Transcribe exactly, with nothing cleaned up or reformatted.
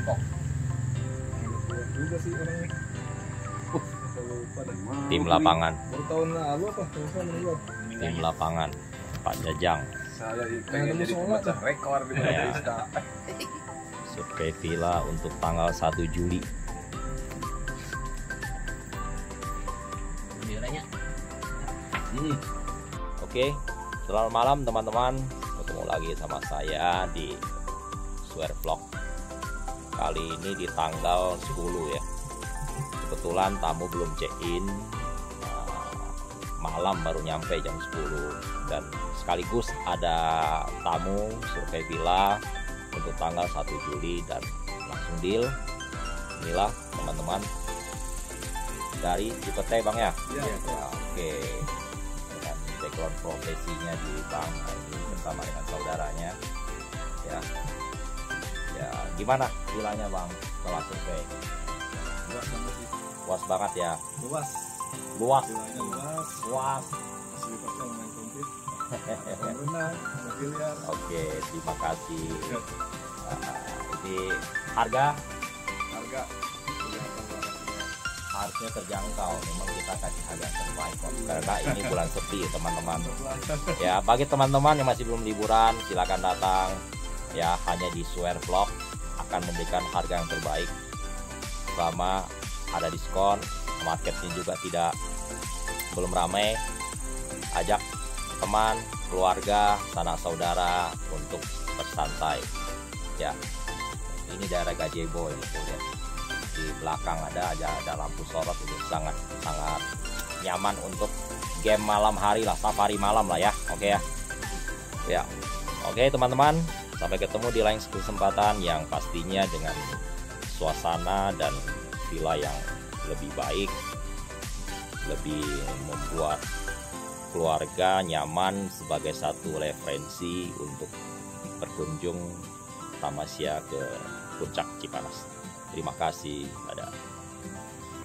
Depok. Juga sih orangnya. Tim lapangan. Baru tahun lalu apa? Tim lapangan Pak Jajang. Saya pengen jadi pemecah rekor di Malaysia. Survei villa untuk tanggal satu Juli. Hmm. Oke, selamat malam teman-teman. Ketemu lagi sama saya di Swear Vlog. Kali ini di tanggal sepuluh ya. Kebetulan tamu belum check-in. Malam baru nyampe jam sepuluh. Dan sekaligus ada tamu survei villa untuk tanggal satu Juli dan langsung deal. Inilah teman-teman dari Cipete Bang ya. Iya. Ya, oke. Dengan background profesinya di Bang ini bersama dengan saudaranya. Ya. Ya, gimana villanya Bang setelah survei? Luas banget sih. Luas banget ya. Luas. Luas. Villanya luas. Luas. Fasilitasnya lumayan komplit. Kolam renang, kolam biliar. Oke, terima kasih. Nah, ini harga Harga harusnya terjangkau. Memang kita kasih harga terbaik kok. Karena ini bulan sepi teman-teman. Ya, bagi teman-teman yang masih belum liburan, silakan datang. Ya, hanya di Swear Vlog akan memberikan harga yang terbaik. Selama ada diskon, marketnya juga tidak belum ramai. Ajak teman, keluarga, sanak saudara untuk bersantai. Ya, ini daerah gazebo ini tuh lihat. Di belakang ada aja ada lampu sorot, itu sangat sangat nyaman untuk game malam hari lah, safari malam lah ya. Oke ya. Ya. Oke teman-teman, sampai ketemu di lain kesempatan yang pastinya dengan suasana dan villa yang lebih baik, lebih membuat keluarga nyaman sebagai satu referensi untuk berkunjung tamasya ke Puncak Cipanas. Terima kasih. Dadah.